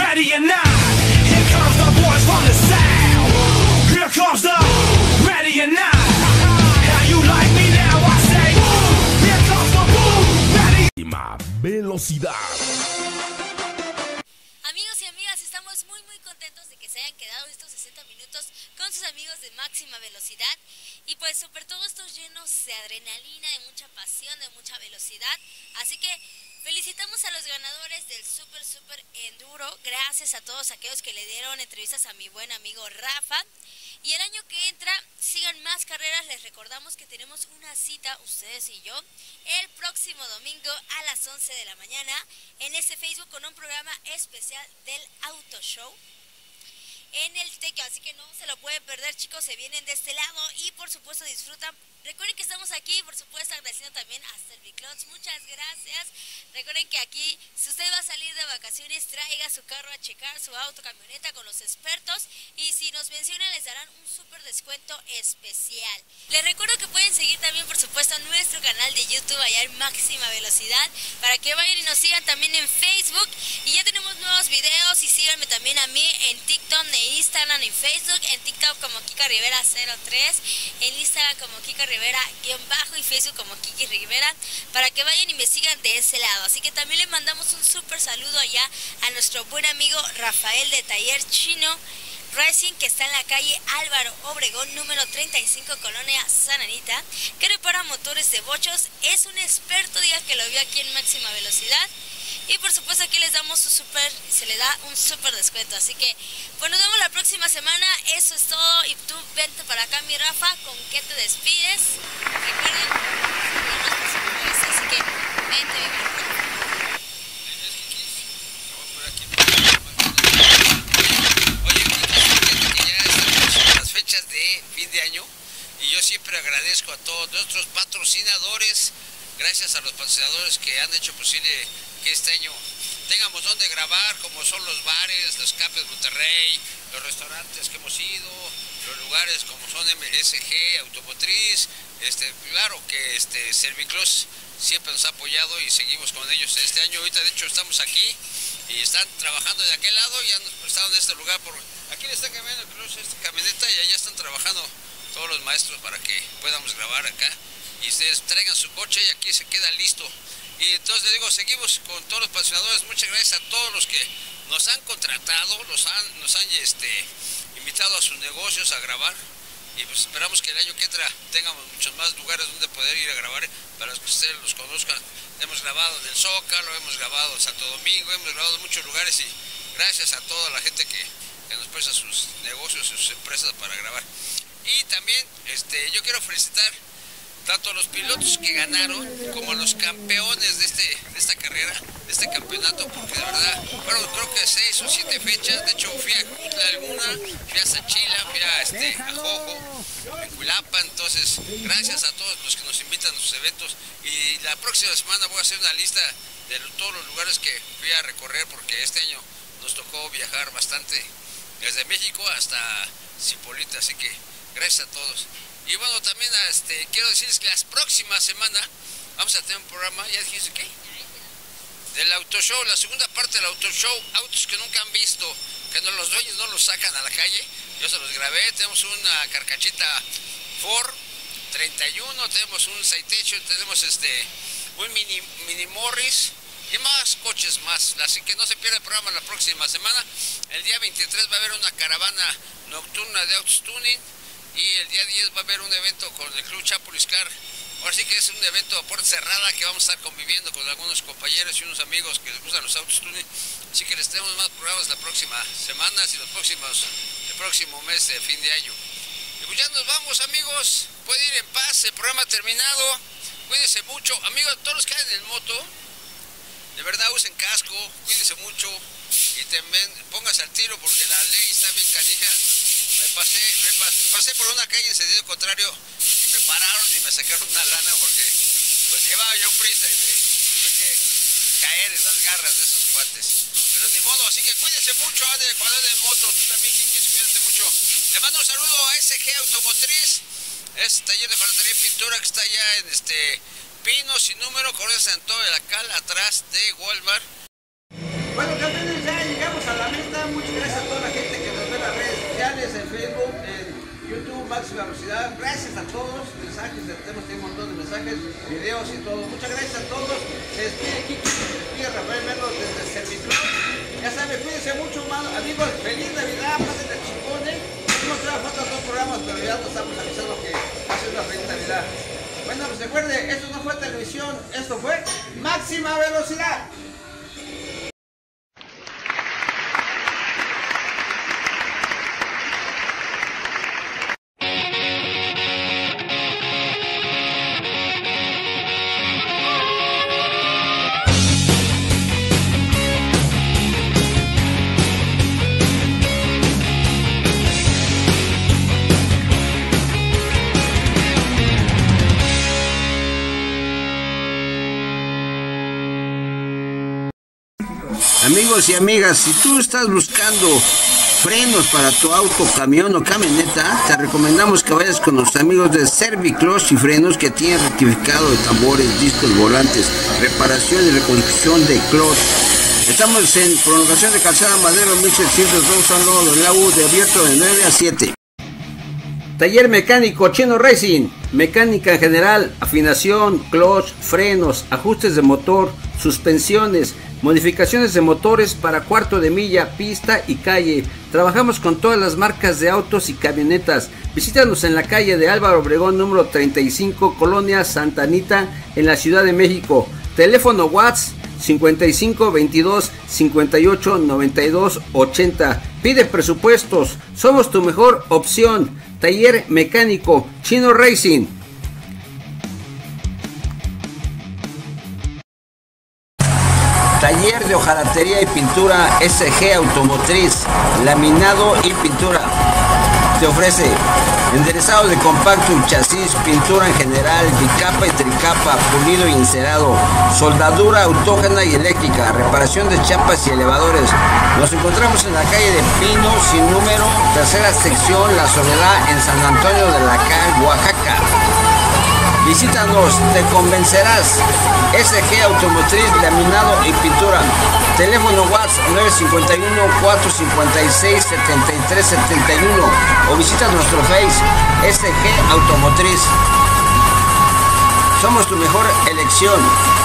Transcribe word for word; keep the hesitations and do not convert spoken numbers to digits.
ready or not. Here comes the boys from the south. Here comes the ready or not. How you like me now? I say, here comes the boom, ready. Velocidad. Amigos y amigas, estamos muy muy contentos de que se hayan quedado estos sesenta minutos con sus amigos de Máxima Velocidad. Y pues sobre todo estos llenos de adrenalina, de mucha pasión, de mucha velocidad. Así que felicitamos a los ganadores del Super Super Enduro. Gracias a todos aquellos que le dieron entrevistas a mi buen amigo Rafa. Y el año que entra sigan más carreras. Les recordamos que tenemos una cita, ustedes y yo, el próximo domingo a las once de la mañana en este Facebook con un programa especial del Auto Show en el Tequio, así que no se lo pueden perder, chicos. Se vienen de este lado y por supuesto disfrutan. Recuerden que estamos aquí, por supuesto agradeciendo también a Serviclots, muchas gracias. Recuerden que aquí, si usted va a salir de vacaciones, traiga su carro a checar, su auto, camioneta con los expertos, y si nos mencionan les darán un súper descuento especial. Les recuerdo que pueden seguir también por supuesto nuestro canal de YouTube allá en Máxima Velocidad, para que vayan y nos sigan también en Facebook. Y ya tenemos nuevos videos, y síganme también a mí en TikTok, en Instagram, en Facebook, en TikTok como Kika Rivera cero tres, en Instagram como Kika Rivera guión bajo y Facebook como Kiki Rivera, para que vayan y me sigan de ese lado. Así que también le mandamos un súper saludo allá a nuestro buen amigo Rafael de Taller Chino Racing, que está en la calle Álvaro Obregón número treinta y cinco, Colonia San Anita, que repara motores de bochos. Es un experto, diga que lo vio aquí en Máxima Velocidad. Y por supuesto aquí les damos su súper, se le da un súper descuento. Así que pues nos vemos la próxima semana. Eso es todo. Y tú vente para acá, mi Rafa, ¿con qué te despides? Recuerden, por supuesto, así que vente, mi Rafa. Oye, fíjate que ya estamos en las fechas de fin de año y yo siempre agradezco a todos nuestros patrocinadores. Gracias a los patrocinadores que han hecho posible que este año tengamos donde grabar, como son los bares, los Capes Monterrey, los restaurantes que hemos ido, los lugares como son M S G, Automotriz, este, claro que este, Serviclots siempre nos ha apoyado y seguimos con ellos este año. Ahorita de hecho estamos aquí y están trabajando de aquel lado, ya nos prestaron este lugar, por aquí le está cambiando el cruce esta camioneta y allá están trabajando todos los maestros para que podamos grabar acá. Y ustedes traigan su coche y aquí se queda listo. Y entonces les digo, seguimos con todos los patrocinadores. Muchas gracias a todos los que nos han contratado, los han, nos han este, invitado a sus negocios a grabar. Y pues esperamos que el año que entra tengamos muchos más lugares donde poder ir a grabar para que ustedes los conozcan. Hemos grabado en el Zócalo, hemos grabado en Santo Domingo, hemos grabado en muchos lugares, y gracias a toda la gente que, que nos presta sus negocios, sus empresas para grabar. Y también este, yo quiero felicitar tanto a los pilotos que ganaron como a los campeones de, este, de esta carrera, de este campeonato, porque de verdad fueron creo que seis o siete fechas. De hecho fui a Cutla alguna, fui a Sanchila, fui a, este, a Jojo, en Cuilapa. Entonces gracias a todos los que nos invitan a sus eventos, y la próxima semana voy a hacer una lista de todos los lugares que fui a recorrer, porque este año nos tocó viajar bastante desde México hasta Zipolite, así que gracias a todos. Y bueno, también este, quiero decirles que la próxima semana vamos a tener un programa, ¿ya dijiste qué? Del Auto Show, la segunda parte del Auto Show, autos que nunca han visto, que no, los dueños no los sacan a la calle. Yo se los grabé. Tenemos una carcachita Ford treinta y uno, tenemos un Citation, tenemos este un Mini, Mini Morris y más coches más. Así que no se pierda el programa la próxima semana. El día veintitrés va a haber una caravana nocturna de autos tuning. Y el día diez va a haber un evento con el Club Chapuliscar. Ahora sí que es un evento a puerta cerrada que vamos a estar conviviendo con algunos compañeros y unos amigos que les gustan los autos tuning. Así que les tenemos más programas la próxima semana y los próximos, el próximo mes de fin de año. Y pues ya nos vamos, amigos. Pueden ir en paz, el programa ha terminado. Cuídense mucho, amigos, todos los que anden en moto. De verdad usen casco, cuídense mucho y también pónganse al tiro porque la ley está bien canija. Me pasé, me pasé, pasé por una calle en sentido contrario y me pararon y me sacaron una lana porque pues llevaba yo prisa y me tuve que caer en las garras de esos cuates. Pero ni modo, así que cuídense mucho, ande, cuando anden en moto, tú también, Kikis, cuídense mucho. Le mando un saludo a S G Automotriz, es taller de ferretería y pintura que está allá en este Pinos y Número, Corona San Antonio de la Cal, atrás de Walmart. Bueno, campeones, ya llegamos a la meta. muchas gracias a toda la gente que nos ve en las redes sociales, en Facebook, en YouTube, Máxima Velocidad. Gracias a todos, mensajes, tenemos un montón de mensajes, videos y todo. Muchas gracias a todos. Se despide Kiki, se despide Rafael Merlo desde Serviclub. Ya saben, cuídense mucho, amigos. Feliz Navidad, pasen de chingón, ¿eh? No nos trae falta dos programas, pero ya nos estamos avisando que va a ser una feliz Navidad. Bueno, pues recuerde, esto no fue televisión, esto fue Máxima Velocidad. Amigos y amigas, si tú estás buscando frenos para tu auto, camión o camioneta, te recomendamos que vayas con los amigos de Serviclub y Frenos, que tienen rectificado de tambores, discos, volantes, reparación y reconstrucción de clutch. Estamos en prolongación de Calzada Madero mil setecientos dos, al lado del lago, de abierto de nueve a siete. Taller mecánico Chino Racing, mecánica en general, afinación, clutch, frenos, ajustes de motor, suspensiones, modificaciones de motores para cuarto de milla, pista y calle. Trabajamos con todas las marcas de autos y camionetas. Visítanos en la calle de Álvaro Obregón número treinta y cinco, Colonia Santa Anita, en la Ciudad de México. Teléfono WhatsApp cincuenta y cinco veintidós cincuenta y ocho noventa y dos ochenta. Pide presupuestos, somos tu mejor opción. Taller mecánico Chino Racing. Taller de hojalatería y pintura S G Automotriz, laminado y pintura. Te ofrece enderezado de compacto y chasis, pintura en general, bicapa y tricapa, pulido y encerado, soldadura autógena y eléctrica, reparación de chapas y elevadores. Nos encontramos en la calle de Pino sin número, tercera sección, La Soledad, en San Antonio de la Cal, Oaxaca. Visítanos, te convencerás. S G Automotriz, laminado y pintura. Teléfono WhatsApp nueve cinco uno, cuatro cinco seis, siete tres siete uno o visita nuestro Face S G Automotriz. Somos tu mejor elección.